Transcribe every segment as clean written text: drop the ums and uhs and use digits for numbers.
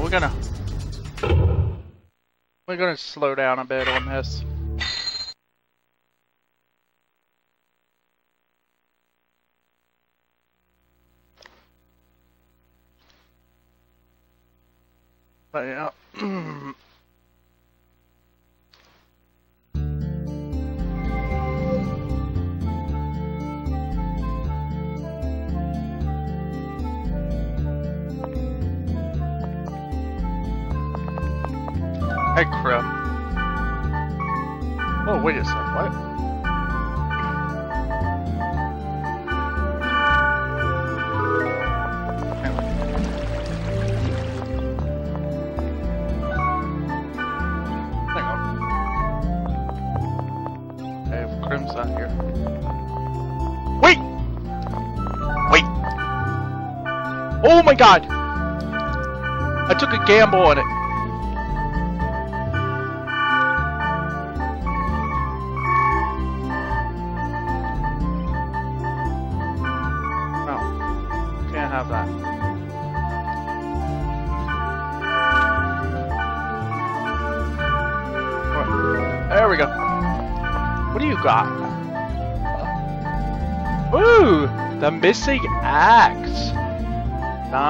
we're gonna slow down a bit on this. But yeah. Hey, crap. Oh, wait a sec, what? Hang on. I have Crim's out here. Wait! Wait! Oh my god! I took a gamble on it. There we go. What do you got? Ooh, the missing axe. No.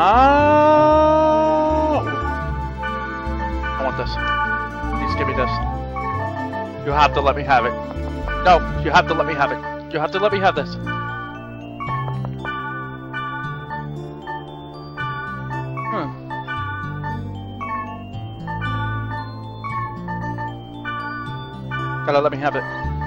I want this. Please give me this. You have to let me have it. No, you have to let me have it. You have to let me have this. Gotta let me have it.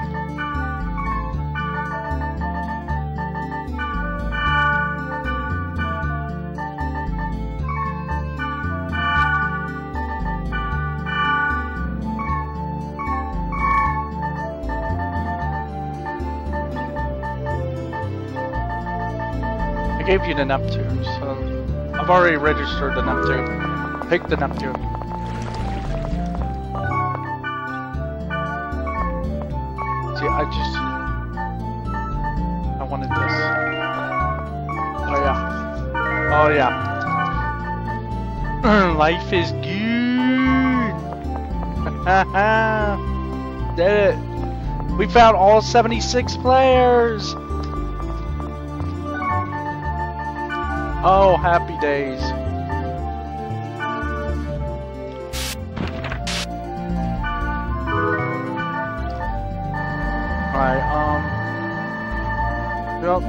I gave you the Neptune, so I've already registered the Neptune. Pick the Neptune. I wanted this. Oh yeah. Oh yeah. Life is good. Did it. We found all 76 players. Oh, happy days. Alright, yep.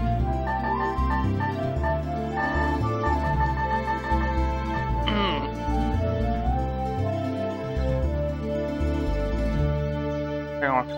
Hang on.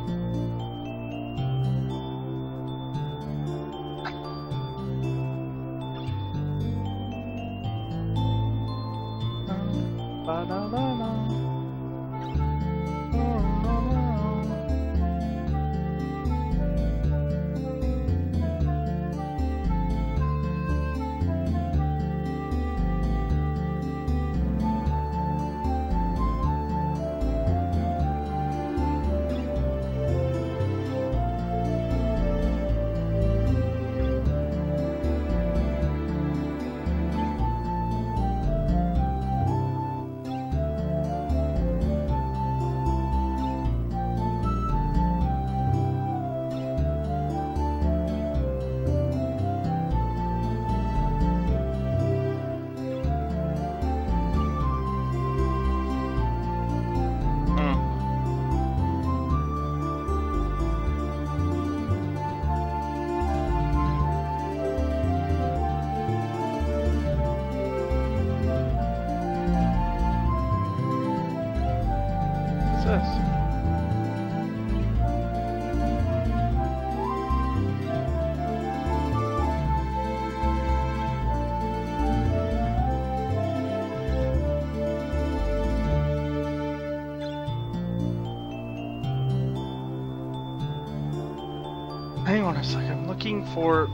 Hang on a second, I'm looking for...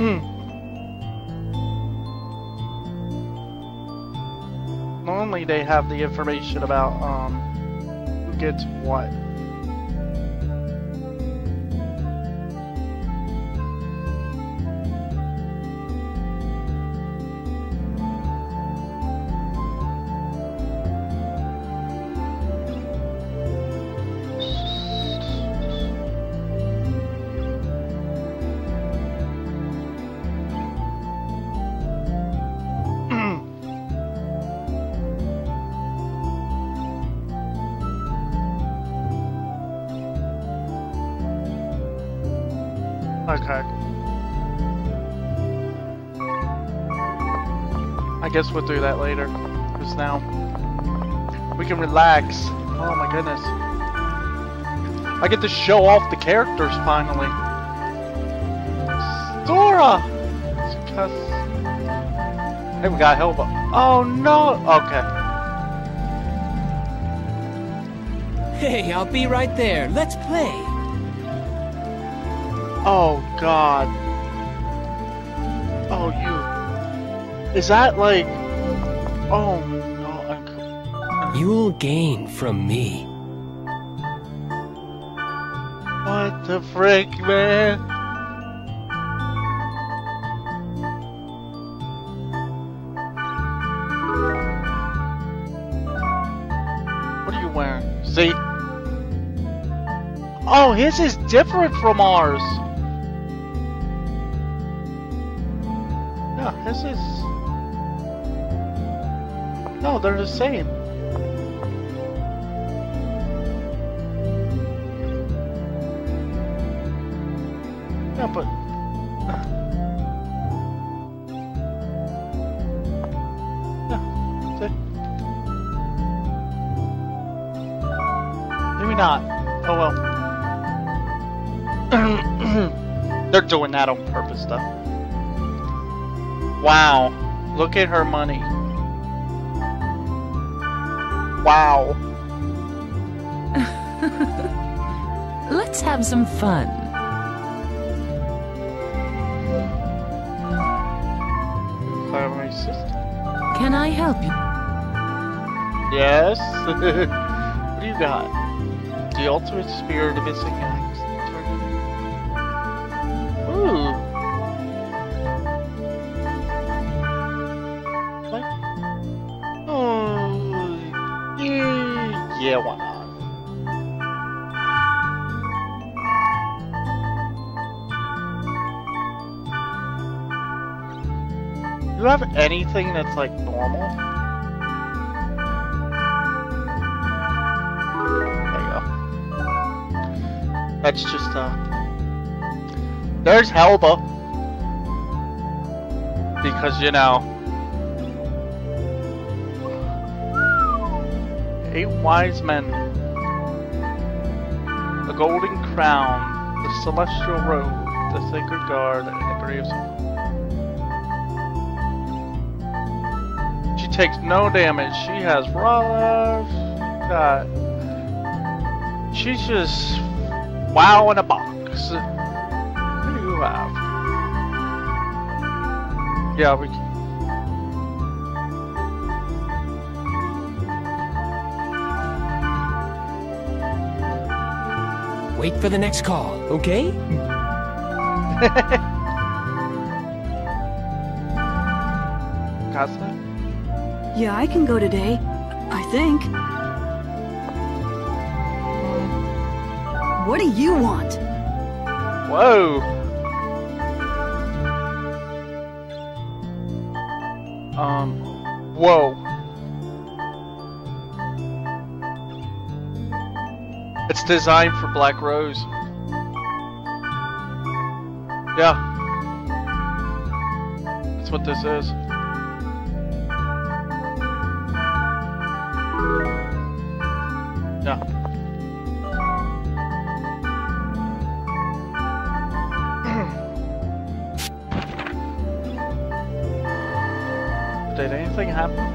Normally they have the information about who gets what. Okay. I guess we'll do that later. Because now we can relax. Oh my goodness. I get to show off the characters finally. Dora! Hey, we got help. Oh no! Okay. Hey, I'll be right there. Let's play. Oh god. Oh, you. Is that like... Oh no, You'll gain from me. What the frick, man? What are you wearing? See? Oh, his is different from ours. Yeah, his is... No, they're the same. Yeah, but... Yeah, see? Maybe not. Oh well. They're doing that on purpose, though. Wow. Look at her money. Wow. Let's have some fun. My sister. Can I help you? Yes. What do you got? The ultimate spirit of missing axe. Ooh. What? Oh. Yeah, why not? Do you have anything that's like normal? There you go. That's just there's Helba. Because you know 8 wise men, the golden crown, the celestial robe, the sacred guard, and the graves. She takes no damage. She has raw life. God. She's just wow in a box. What do you have? Yeah, we can. Wait for the next call, okay? Casa? Yeah, I can go today. I think. What do you want? Whoa. Whoa. It's designed for Black Rose. Yeah. That's what this is. Yeah. Did anything happen?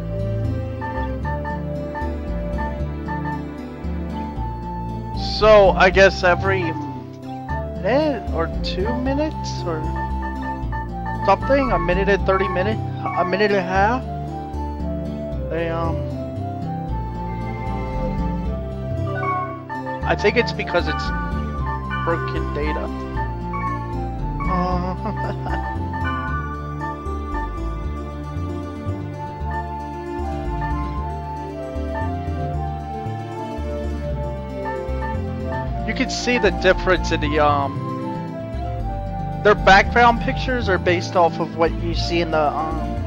So, I guess every minute or 2 minutes or something, a minute and 30 minutes, a minute and a half, they, I think it's because it's broken data. You can see the difference in the their background pictures are based off of what you see in the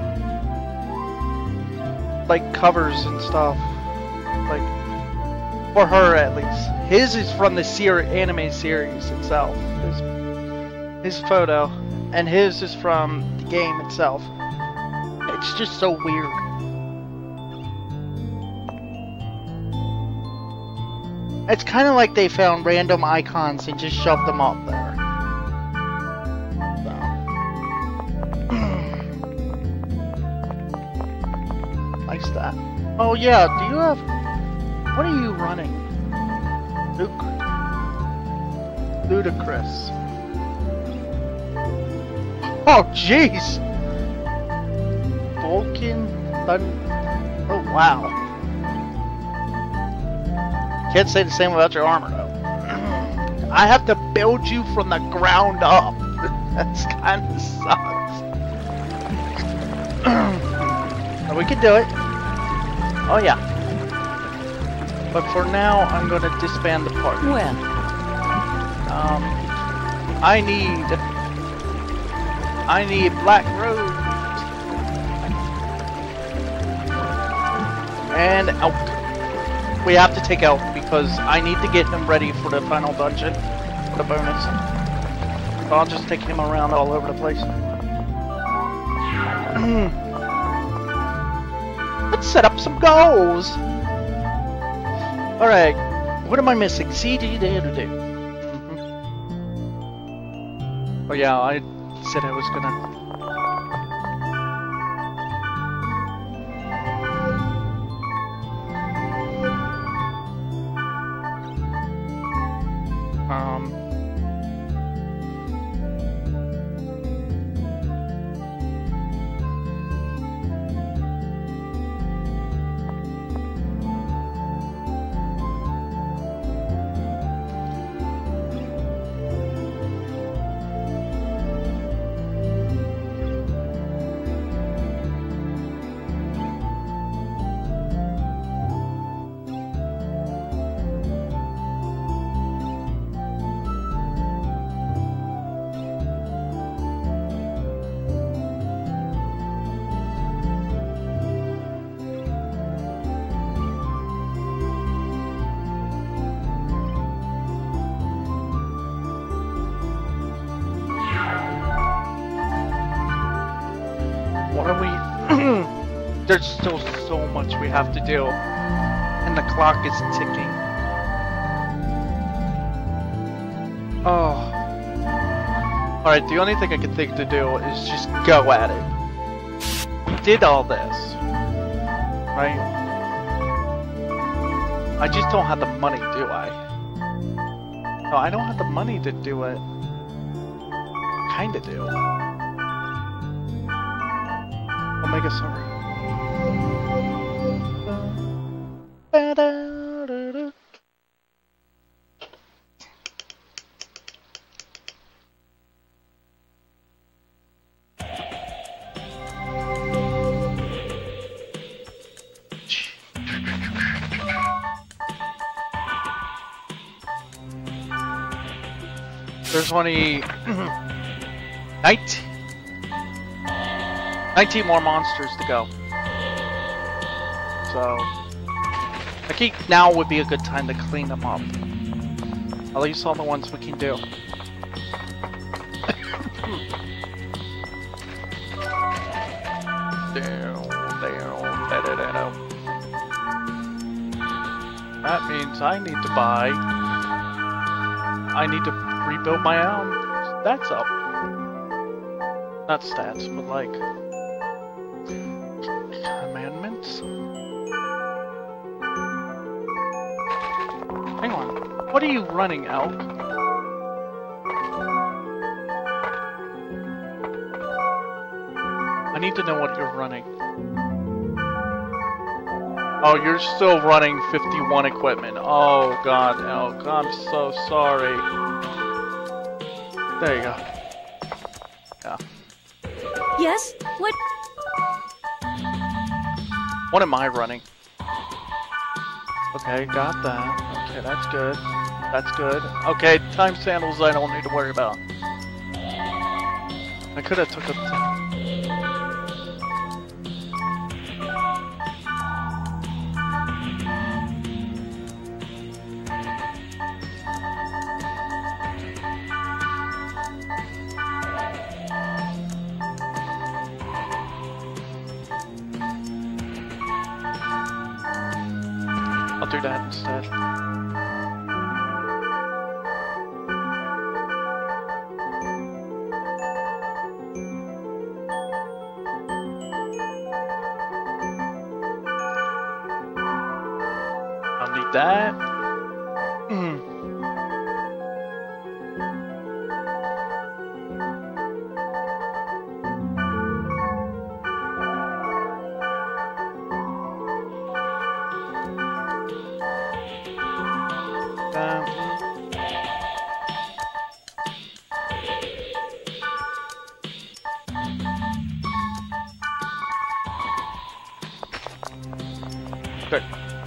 like covers and stuff, like for her at least. His is from the anime series itself. His photo, and his is from the game itself. It's just so weird. It's kind of like they found random icons and just shoved them up there. So. Nice that. Oh yeah, do you have... What are you running? Ludicrous. Oh jeez! Vulcan... Oh wow. Can't say the same about your armor though. I have to build you from the ground up. That's kind of sucks. But we can do it. Oh yeah. But for now, I'm going to disband the party. Well, I need Black Rose and Elk. We have to take Elk because I need to get him ready for the final dungeon for the bonus. So I'll just take him around all over the place. Let's set up some goals. All right, what am I missing? C, D, D, D, D. Oh yeah, I said I was gonna. There's still so much we have to do, and the clock is ticking. Oh. Alright, the only thing I can think to do is just go at it. We did all this, right? I just don't have the money, do I? No, I don't have the money to do it. Kinda do. Omega Summer. There's only 19 more monsters to go. So I think now would be a good time to clean them up. At least all the ones we can do. That means I need to buy. I need to rebuild my own stats up. Not stats, but like commandments. Hang on. What are you running, Elk? I need to know what you're running. Oh, you're still running 51 equipment. Oh god, Elk, I'm so sorry. There you go. Yeah. Yes? What? What am I running? Okay, got that. Okay, that's good. That's good. Okay, time sandals I don't need to worry about. I could have took a... do that instead. I'll need that. Good.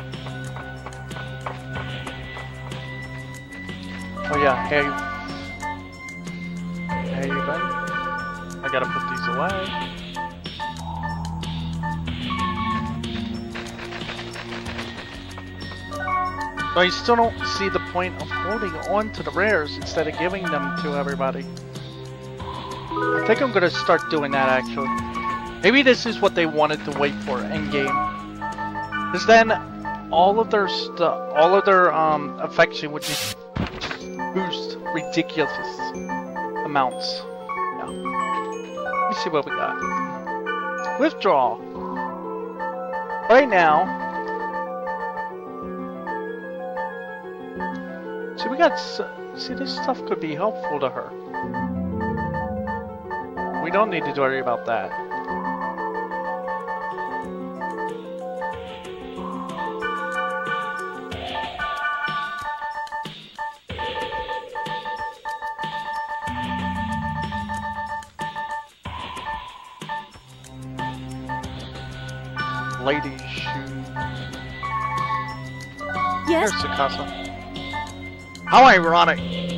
Oh yeah, hey. Hey, you been? I gotta put these away. So I still don't see the point of holding on to the rares instead of giving them to everybody. I think I'm gonna start doing that actually. Maybe this is what they wanted to wait for endgame. Because then all of their affection would just boost ridiculous amounts. Yeah. Let me see what we got. Withdraw. Right now. See, we got. See, this stuff could be helpful to her. We don't need to worry about that. Ladies' shoe. Yes? Here's Sakasa. How ironic.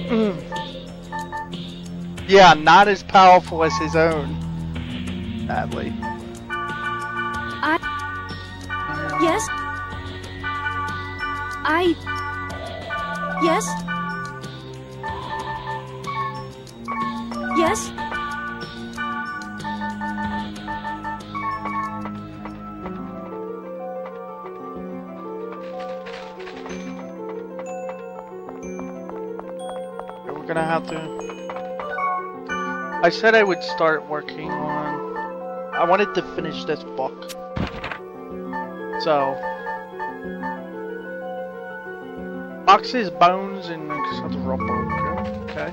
Yeah, not as powerful as his own. Sadly. Yes? Yes? Yes? We're gonna have to... I said I would start working on... I wanted to finish this book. So... Boxes, bones, and some rubber. Okay.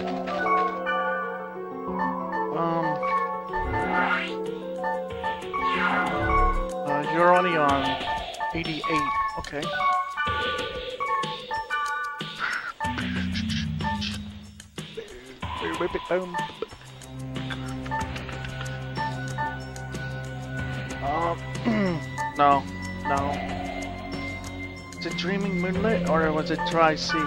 You're only on 88. Okay. Boom. No. Was it dreaming moonlit or was it dry sea?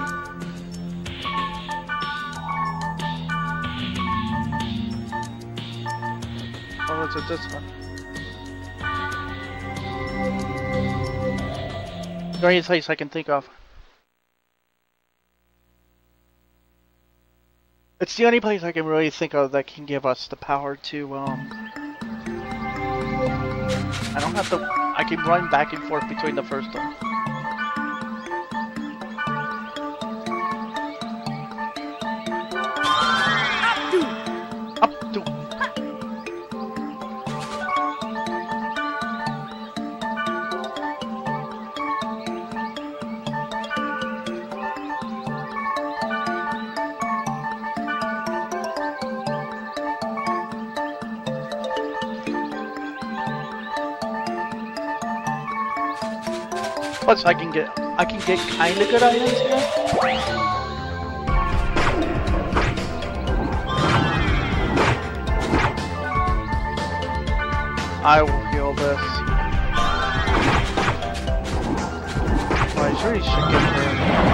Or was it this one? The only place I can think of. It's the only place I can really think of that can give us the power to, I don't have to... I can run back and forth between the first one. Up to. Plus, I can get kind of good items here. I will heal this. Oh, I really should get her.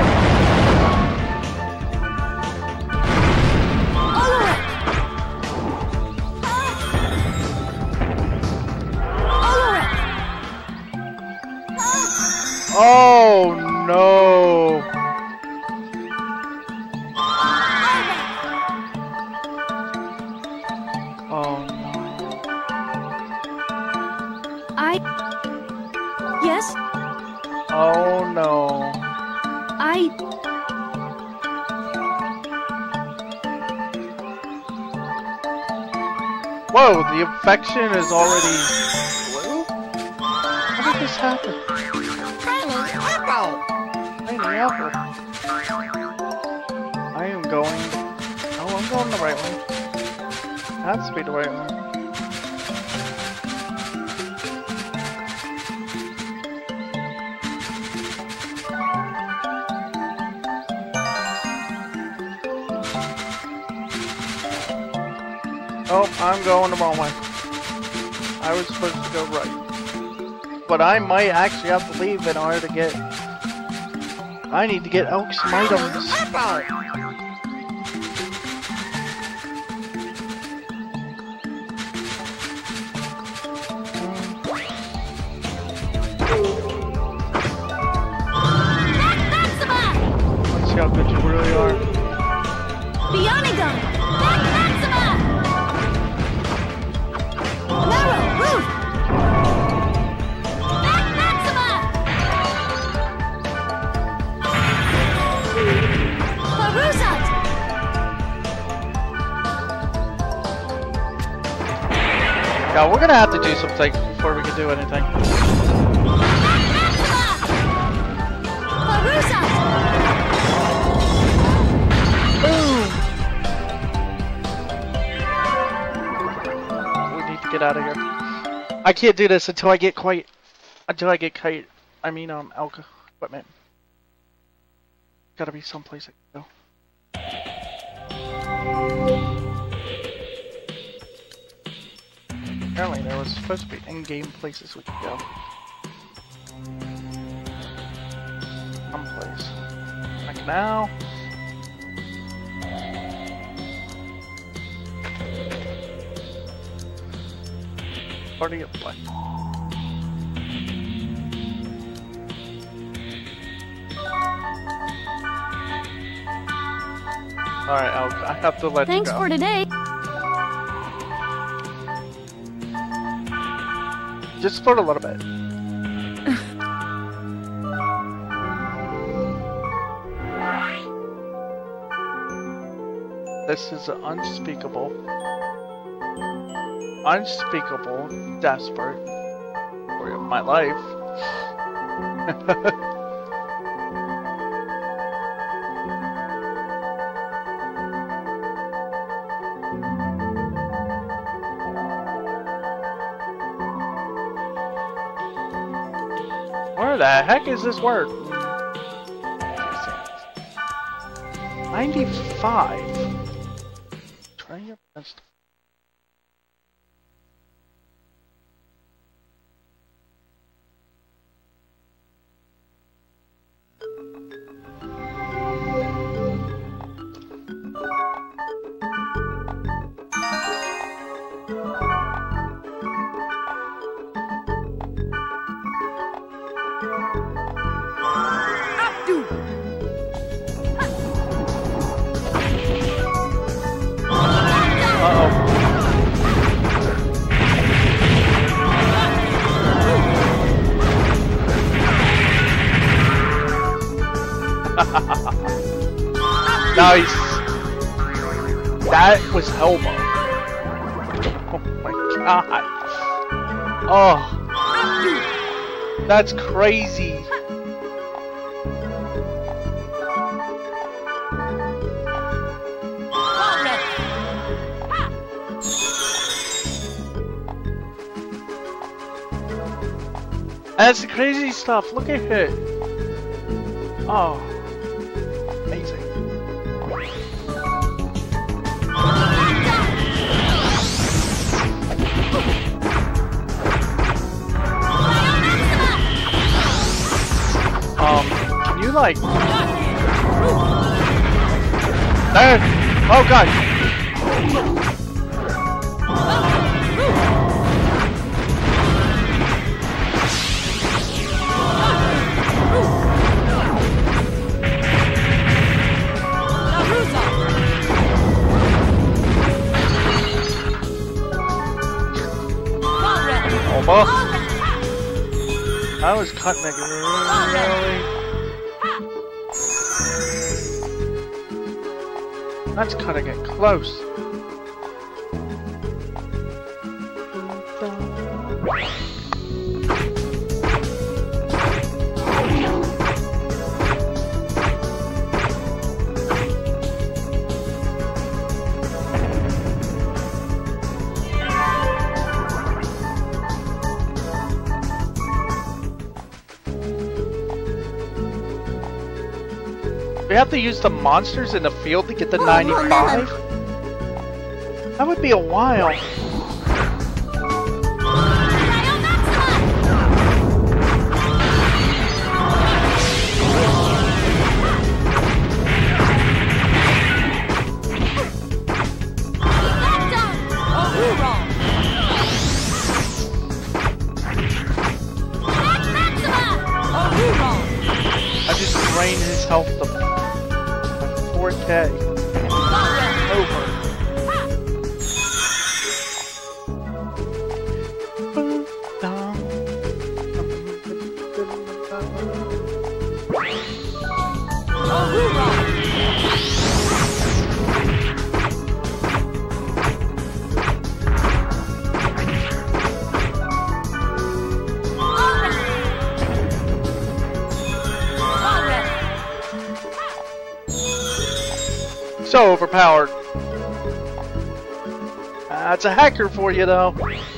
Oh no! Oh no! Yes? Oh no. Whoa, the infection is already blue? How did this happen? Tiny apple! Tiny apple. I am going... Oh, I'm going the right way. Has to be the right way. Oh, I'm going the wrong way. I was supposed to go right. But I might actually have to leave in order to get... I need to get elk some items. Let's see how good you really are. Yeah, we're gonna have to do some things before we can do anything. Boom! We need to get out of here. I can't do this until I get elk equipment. Gotta be someplace I can go. Apparently there was supposed to be in-game places we could go. Someplace. Like now. Party of play. Alright, I have to let you go. Thanks for today. Just for a little bit. This is unspeakable. Unspeakable, desperate story of my life. Where the heck is this word? 95. Try your best. Nice. That was Helmo. Oh my god. Oh. That's crazy. That's the crazy stuff. Look at it. Oh. Amazing. Can you like... There! Oh god! Almost. I was cutting it really. That's cutting it close. We have to use the monsters in the field to get the 95? That would be a while. I just drained his health to 4K. Over. So overpowered. That's a hacker for you, though.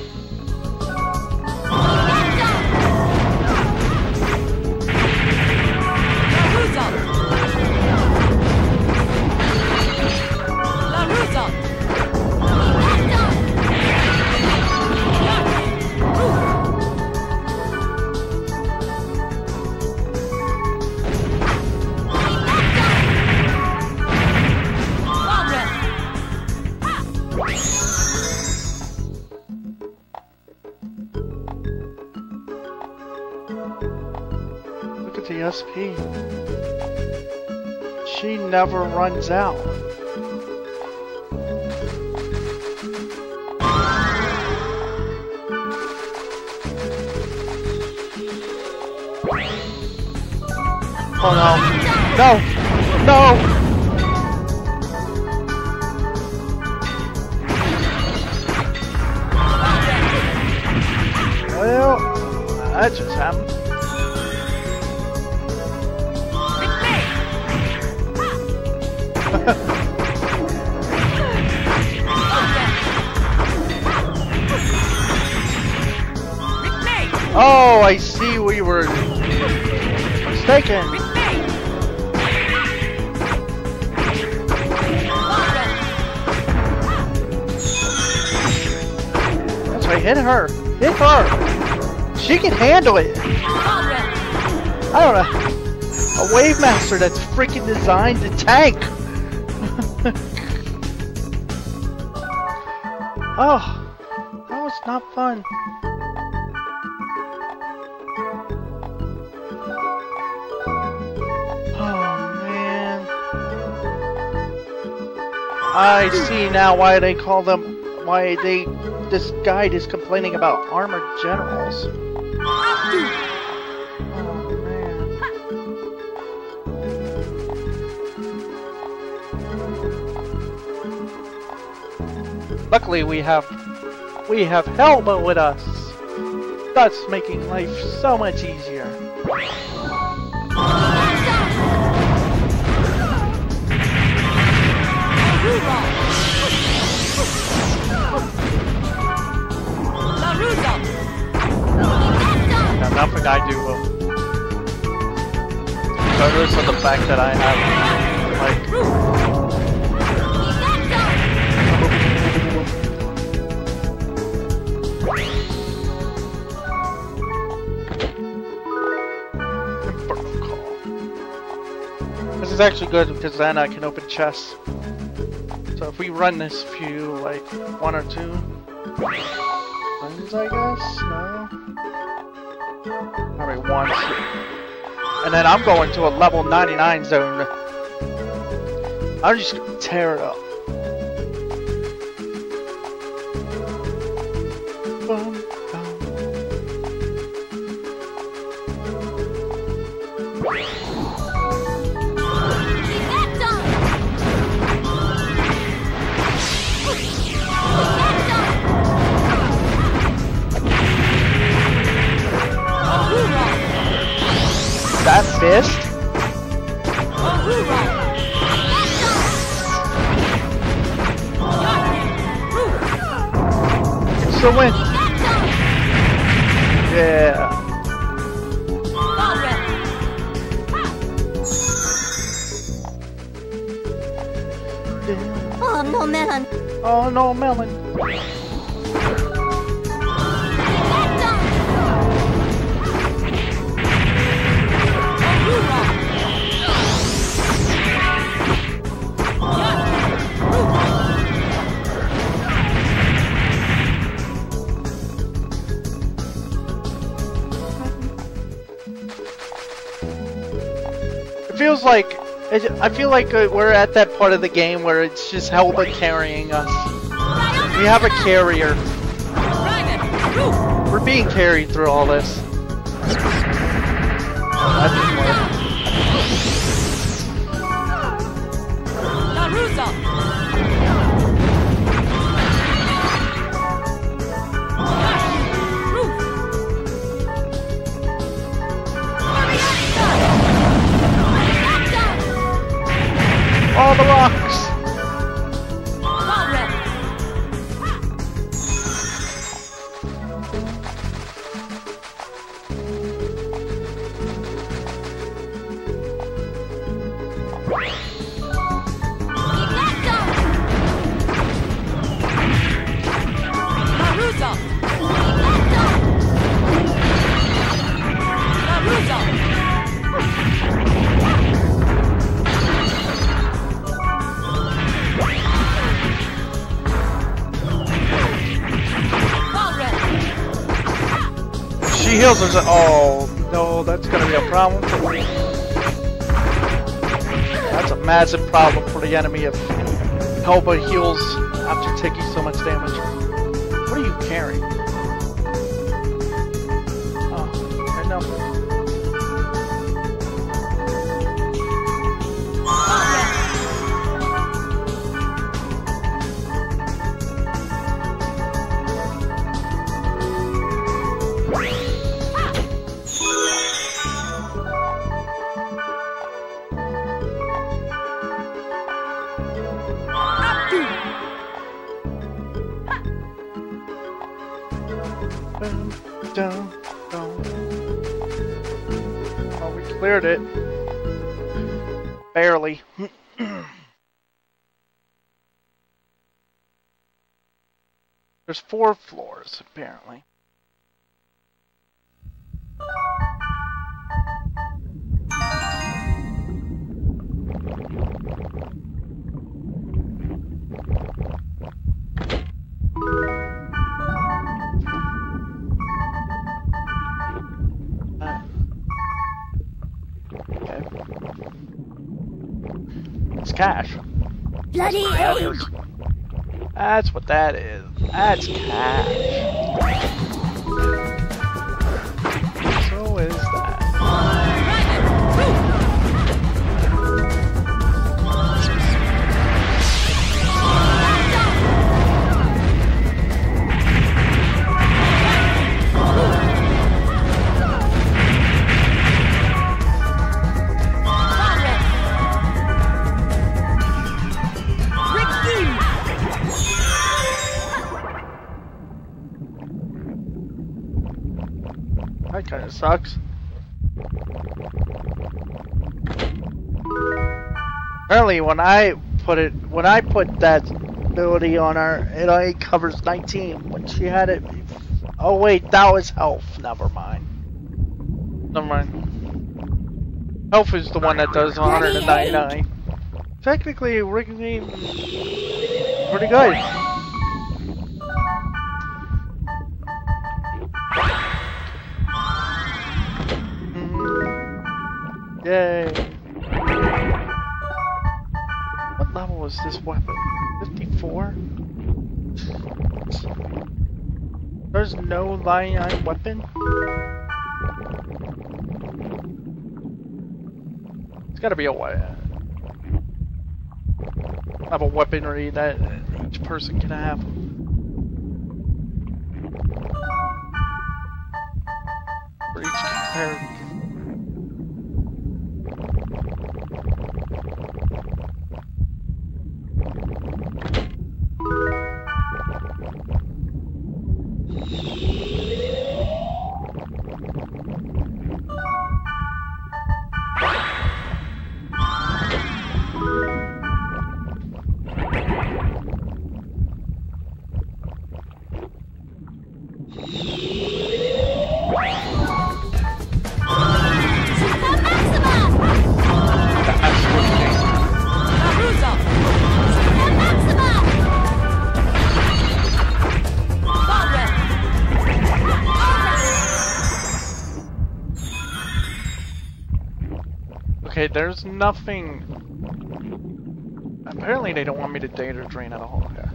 Look at the SP. She never runs out. Oh no. No! No! Well, that just happened. Oh, I see we were mistaken. That's right, hit her. Hit her. She can handle it. I don't know. A wave master that's freaking designed to tank. Oh, that was not fun. Oh man. I see now why they call them, this guide is complaining about armored generals. Luckily, we have Helma with us, thus making life so much easier. Now, nothing I do will. Regardless of the fact that I have, like. This is actually good because then I can open chests. So if we run this few, like 1 or 2 runs, I guess? No? Alright, 1. And then I'm going to a level 99 zone. I'm just gonna tear it up. missed. Still win. Yeah. Oh, no melon. Oh no, melon. It feels like I feel like we're at that part of the game where it's just Helba carrying us. We have a carrier. We're being carried through all this. Oh, that didn't work. All the rocks! She heals herself. Oh no, that's gonna be a problem for me. That's a massive problem for the enemy if Helba heals after taking so much damage. What are you carrying? Oh, I know. Oh, we cleared it. Barely. There's 4 floors, apparently. Okay. It's cash. Bloody hell! That's what that is. That's cash. So is that. That kind of sucks. Apparently, when I put that ability on her, it only covers 19. When she had it, oh wait, that was health. Never mind. Never mind. Health is the one that does 199. Technically, we're pretty good. Yay! What level is this weapon? 54? There's no line weapon? It's gotta be a way. Have a weaponry that each person can have. For each character. Okay, there's nothing. Apparently, they don't want me to data drain at all. Okay.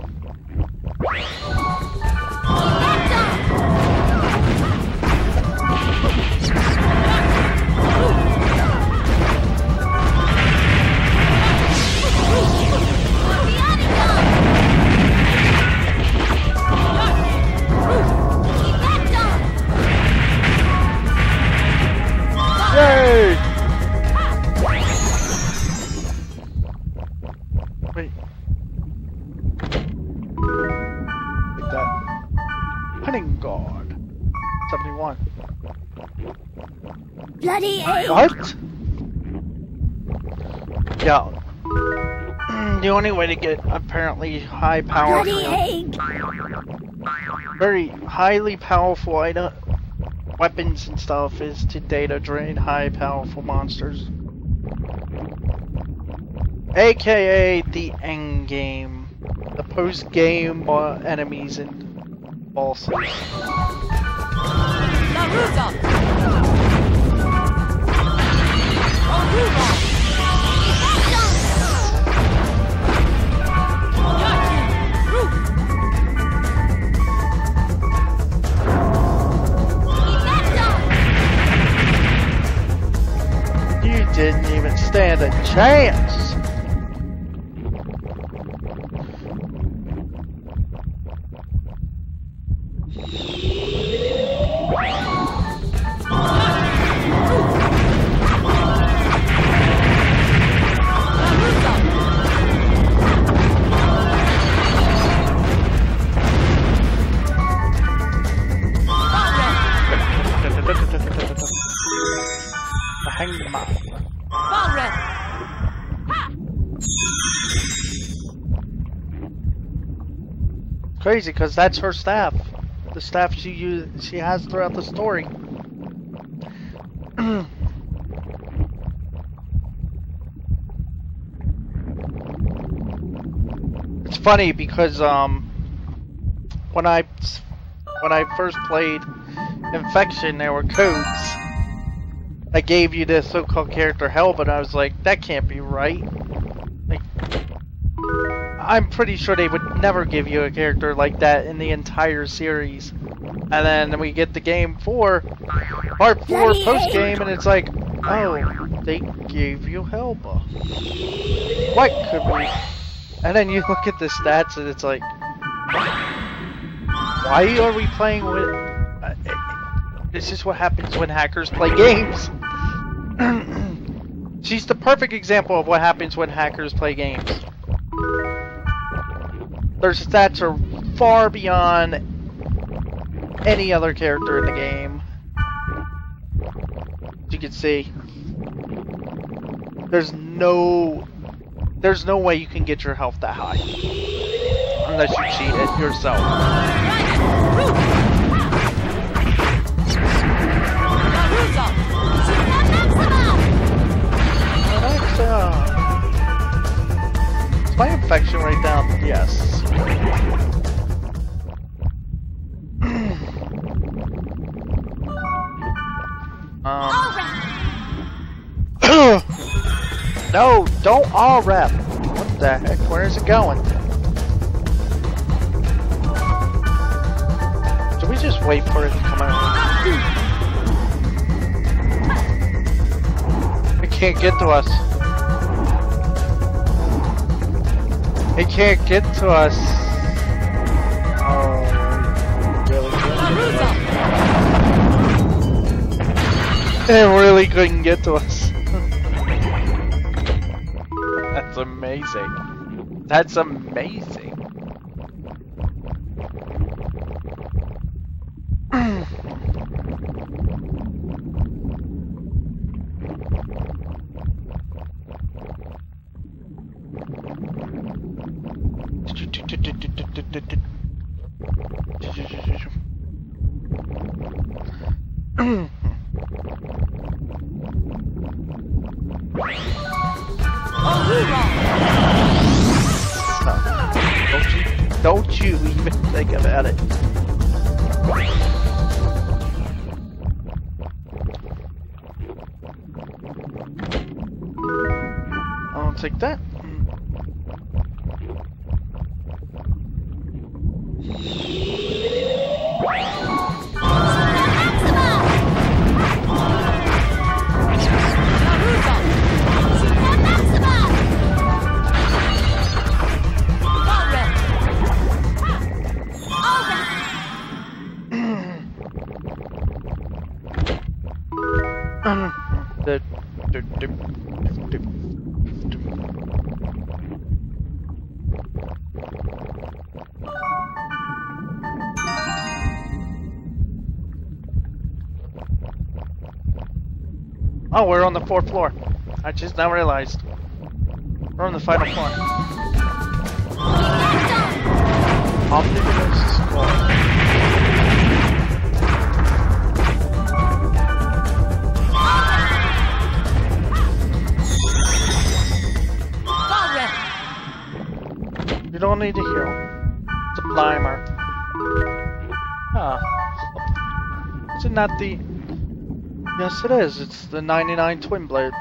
Yay! Wait. Take that. Hunting guard. 71. Bloody egg! What? Yeah. The only way to get apparently high power, Bloody egg! very highly powerful weapons and stuff is to data drain high powerful monsters. AKA the end game. The post game enemies and bosses. Naruto! You didn't even stand a chance. Crazy, because that's her staff. The staff she has throughout the story. It's funny because when I first played Infection, there were codes that gave you this so-called character hell, but I was like, that can't be right. Like, I'm pretty sure they would never give you a character like that in the entire series. And then we get the game 4, part 4 post-game, and it's like, oh, they gave you Helba. What could we... And then you look at the stats and it's like, why are we playing with... this is what happens when hackers play games. She's the perfect example of what happens when hackers play games. Their stats are far beyond any other character in the game. As you can see, there's no way you can get your health that high unless you cheat it yourself. Is my infection right down? Yes. No, don't all rep. What the heck? Where is it going? Do we just wait for it to come out? It can't get to us. It can't get to us. Oh, it really couldn't get to us. That's amazing. That's amazing. Don't you even think about it. take that. Oh, we're on the 4th floor. I just now realized. We're on the final floor. Omnibus School. You don't need to heal. Sublimer. Ah. Isn't that the... Yes, it is. It's the 99 Twin Blade.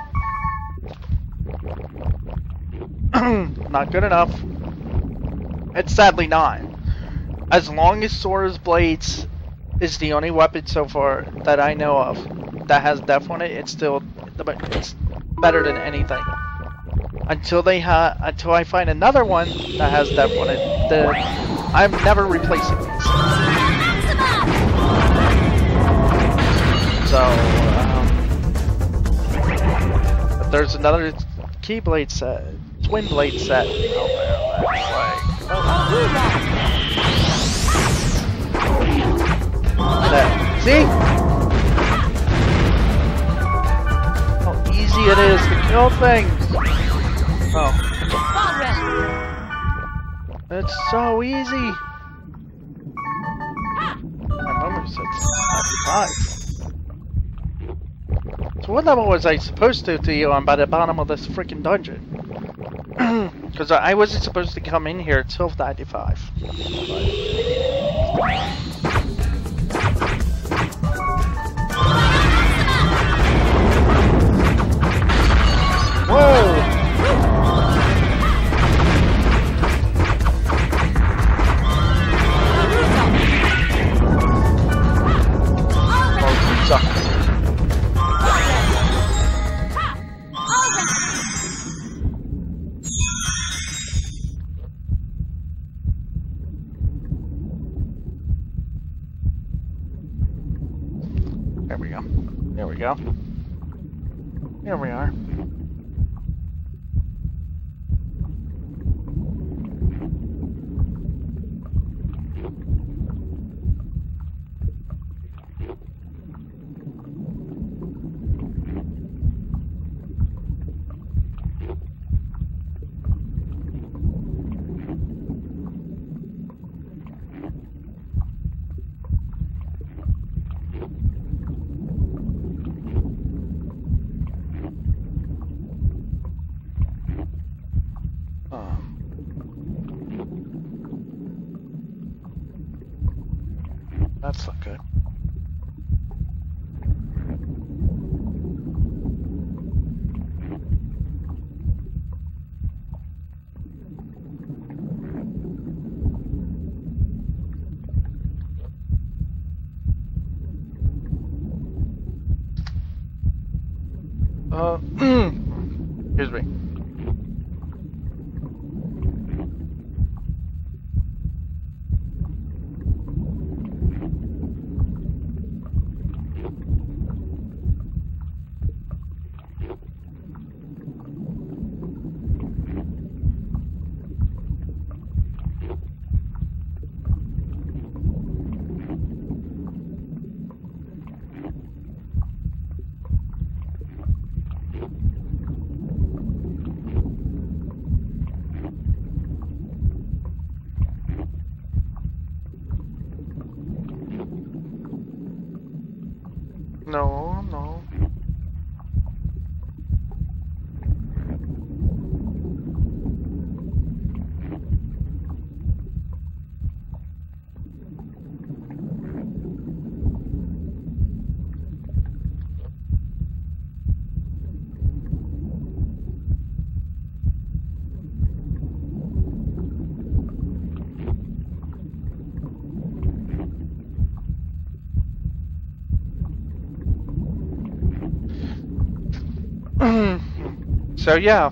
Not good enough. It's sadly not. As long as Sora's Blades is the only weapon so far that I know of that has death on it, it's still it's better than anything. Until I find another one that has death on it, I'm never replacing these. So, but there's another Keyblade set, Twin Blade set out there. See? How easy it is to kill things. Oh. It's so easy. My number says 95. So what level was I supposed to you on by the bottom of this freaking dungeon? Because I wasn't supposed to come in here till 95. Whoa! There we go. There we go. Here we are. That's not good. Excuse me. No, no. So yeah.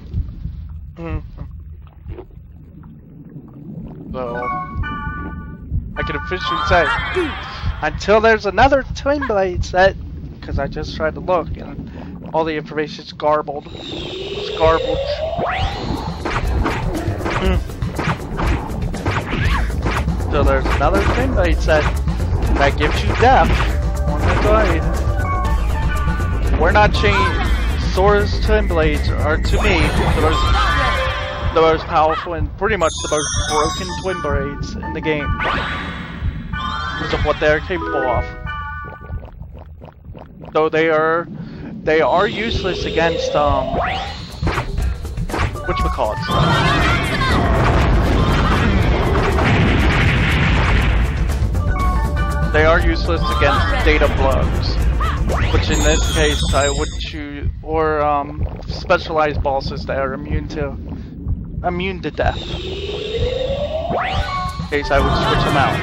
So I can officially say, until there's another Twin Blade set, because I just tried to look and all the information's garbled. It's garbage. So there's another Twin Blade set that gives you death on the blade. We're not changing. Sora's Twin Blades are, to me, the most powerful and pretty much the most broken Twin Blades in the game. Because of what they're capable of. So they are useless against whatchamacallit. They are useless against data blows, which in this case I would choose, or specialized bosses that are immune to death. In case I would switch them out.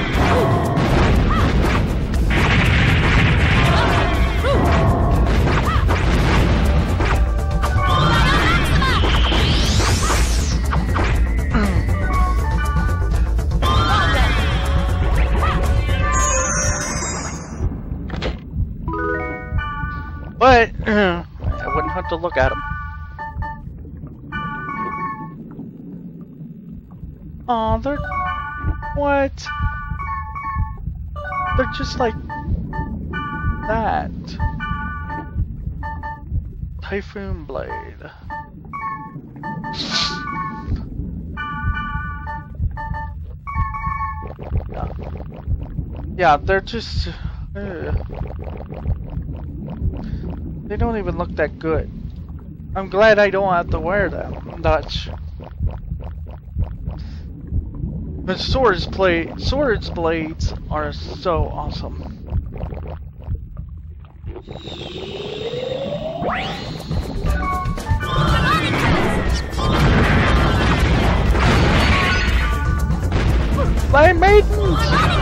But I wouldn't have to look at them. Oh, they're what? They're just like that. Typhoon Blade. Yeah, they're just. They don't even look that good. I'm glad I don't have to wear them much. But Sora's blades are so awesome. Flame Maidens!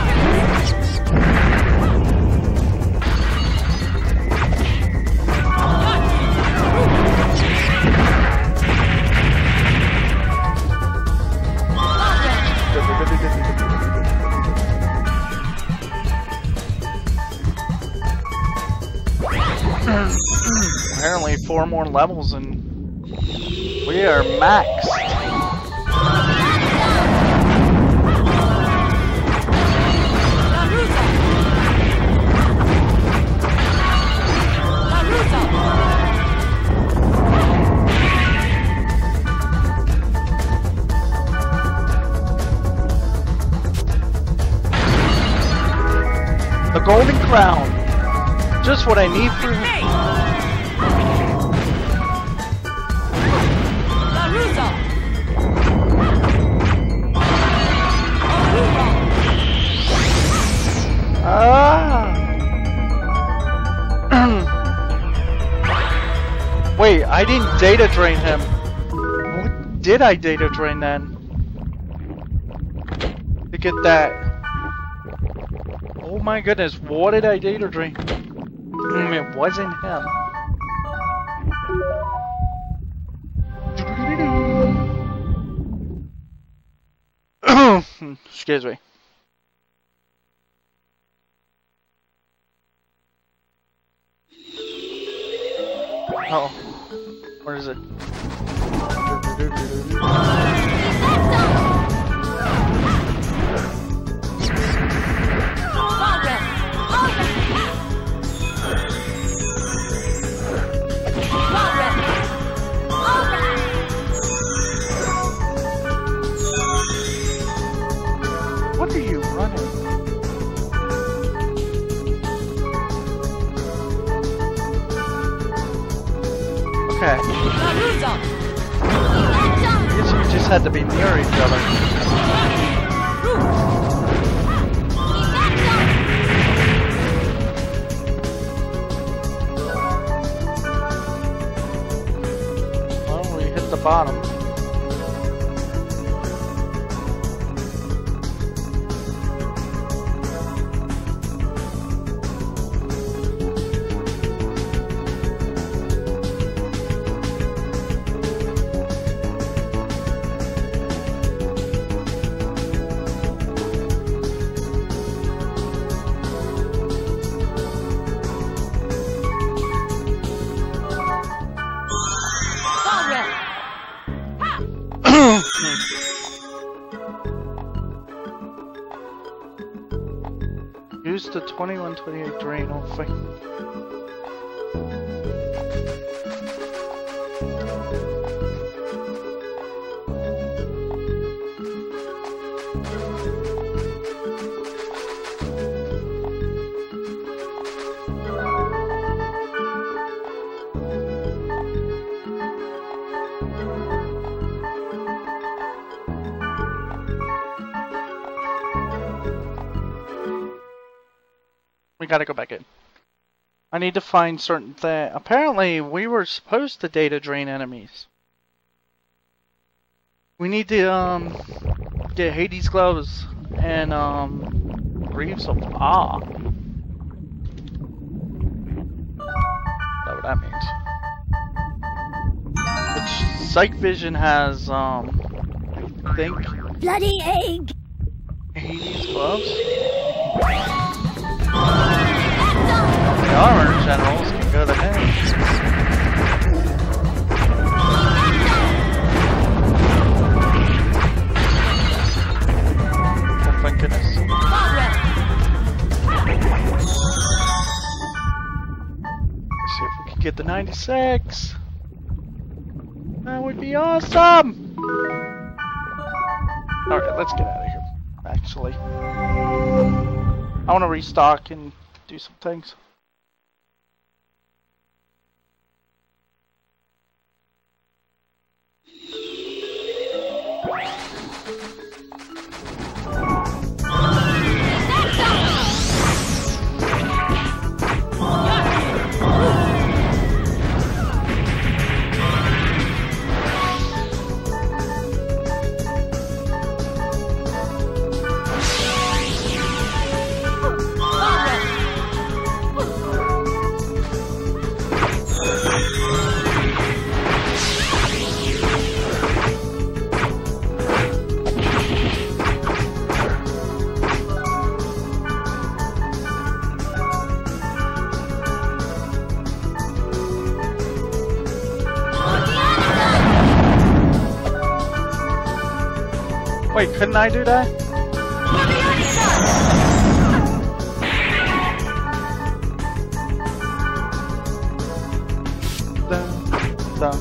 Apparently 4 more levels and we are maxed. The Golden Crown. Just what I need for him. Wait, I didn't data drain him. What did I data drain then? To get that. Oh my goodness, what did I data drain? It wasn't him. Excuse me. Oh, where is it? What are you running? Okay. I guess we just had to be near each other. Well, we hit the bottom. Use the 2128 drain off. We gotta go back in. I need to find certain things. Apparently, we were supposed to data drain enemies. We need to get Hades gloves and Greaves of Awe. Whatever that means. Which Psych Vision has I think Bloody egg! Hades gloves. The armor generals can go to him. Oh, thank goodness. Let's see if we can get the 96. That would be awesome! Alright, let's get out of here. Actually, I want to restock and do some things. Wait, couldn't I do that? Dun.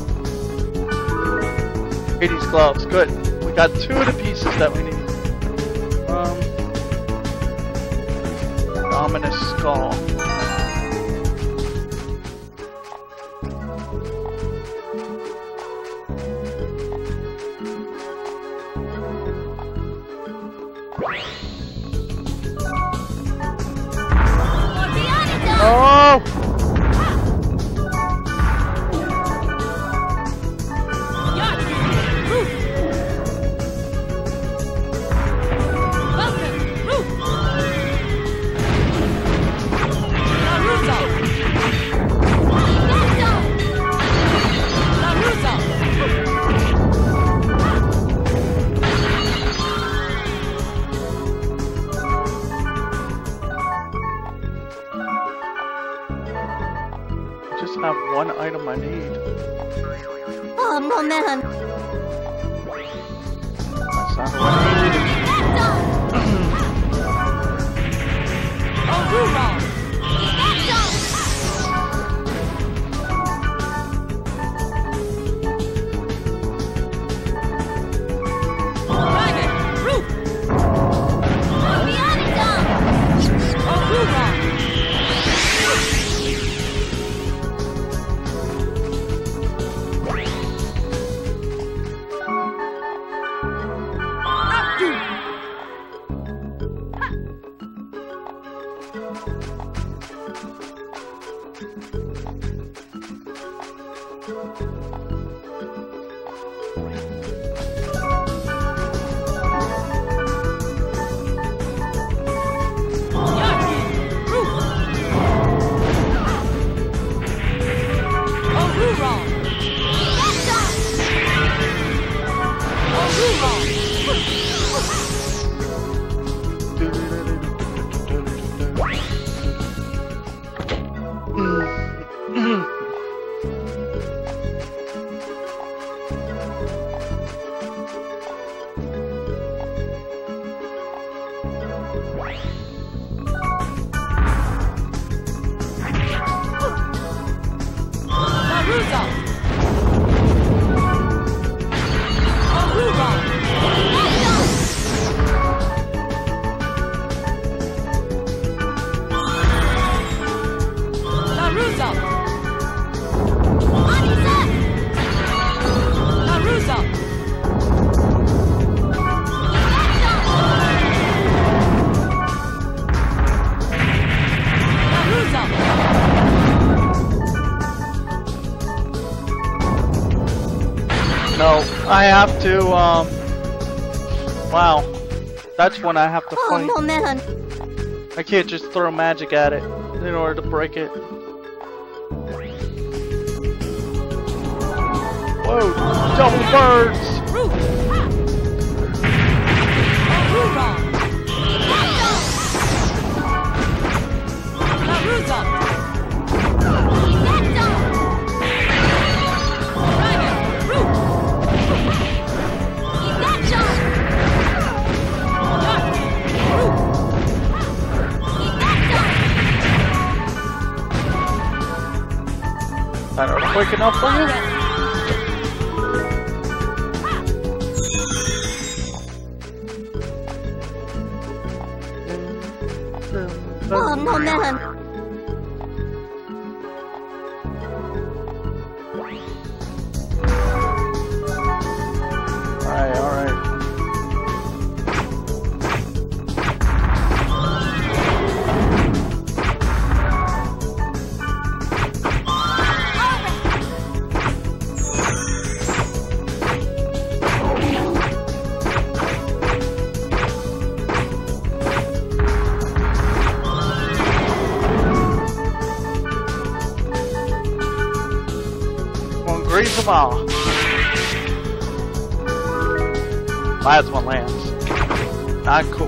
Hades gloves, good. We got 2 of the pieces that we need. Ominous skull. Oh! Have one item I need. Oh, man. That's not what I needed. No, I have to, wow. That's when I have to fight. Oh, man. I can't just throw magic at it in order to break it. Whoa, double birds! That are quick enough for you? Oh, man. Alright. Grease them all. Last one lands. Not cool.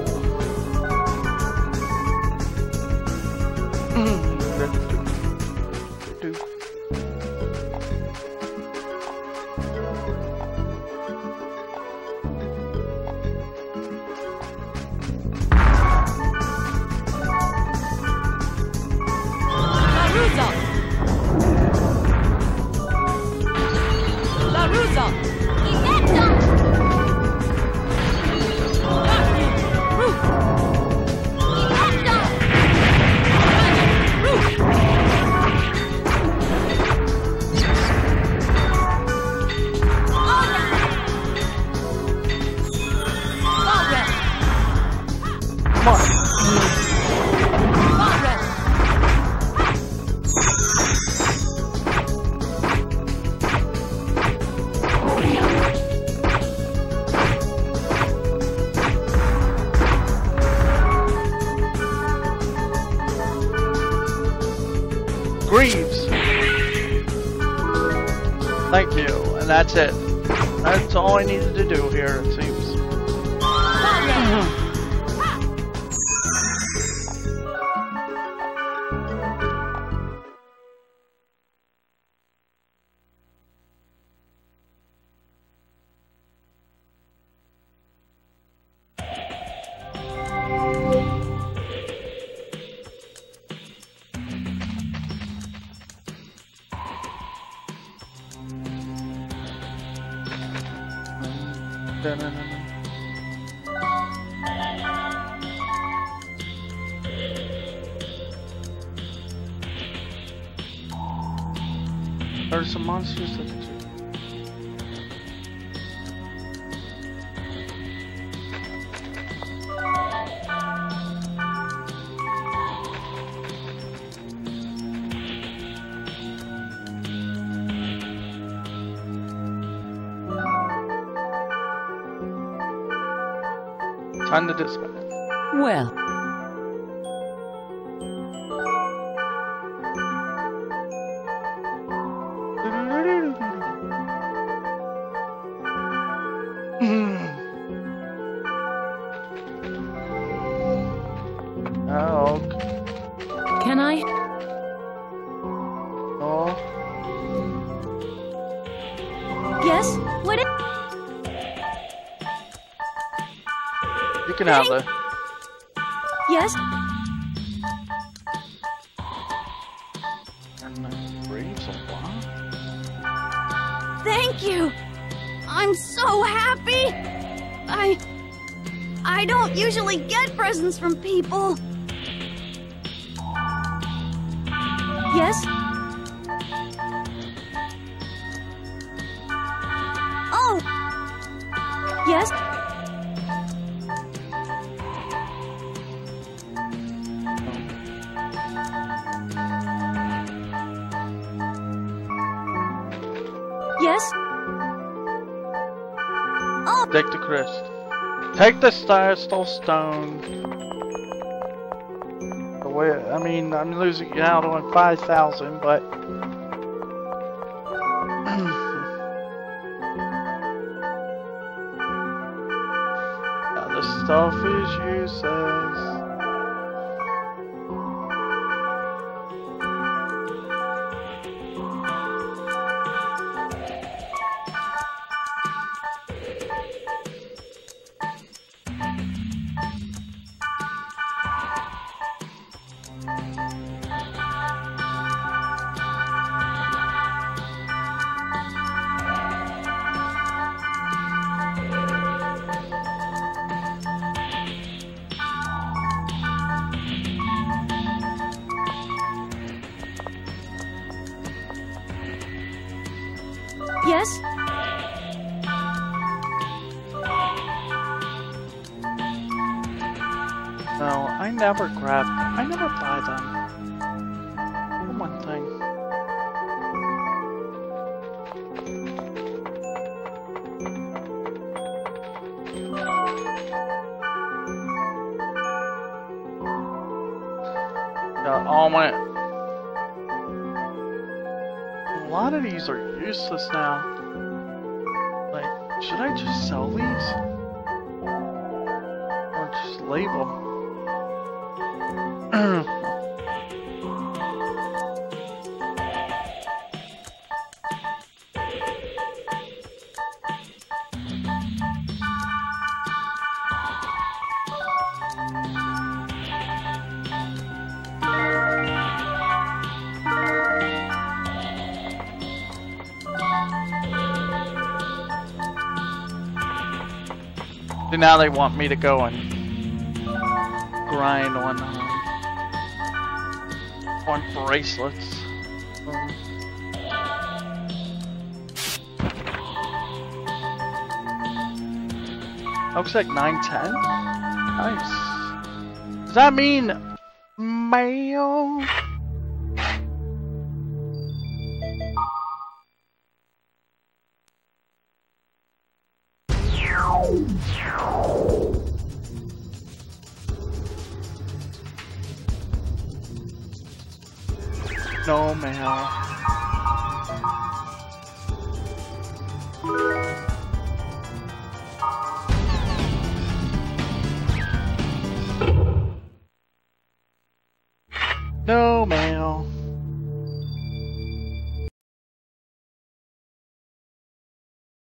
Thank you, and that's it. That's all I needed to do here, it seems. There's some monsters that time to disband. Well, Oh. can I? Oh. Yes? What if... You can have it. Yes? And the graves of what? Thank you. I'm so happy. I don't usually get presents from people. Yes? Oh! Yes? Yes? Oh! Take the crest. Take the Starstone Stone. I mean, I'm losing out on 5,000, but yeah, the stuff is useless. Yes? No, I never buy them. One thing. Yeah, all my... A lot of these are useless now. Like, should I just sell these? Or just leave them? So now they want me to go and grind on bracelets. Looks like 910. Nice. Does that mean mail? No mail. No mail.